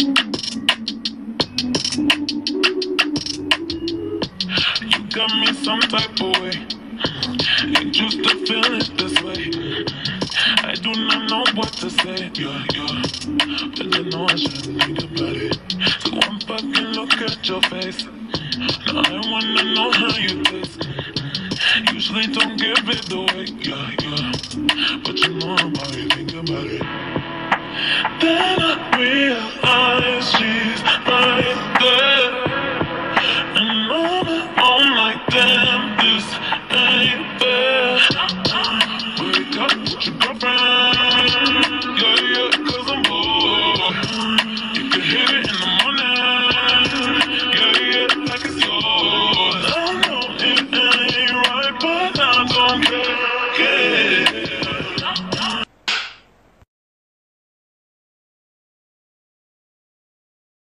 You got me some type of way. Ain't used to feel it this way. I do not know what to say. Yeah. But I know I shouldn't think about it. So one fucking look at your face. Now I wanna know how you taste. Usually don't give it away. Yeah. But you know I'm already thinking about it. Then I realize she's right there. And on my own like damn, this ain't fair. Wake up with your girlfriend. Yeah, cause I'm bored. You can hear it in the morning. Yeah, like it's yours. I know it ain't right, but I don't care.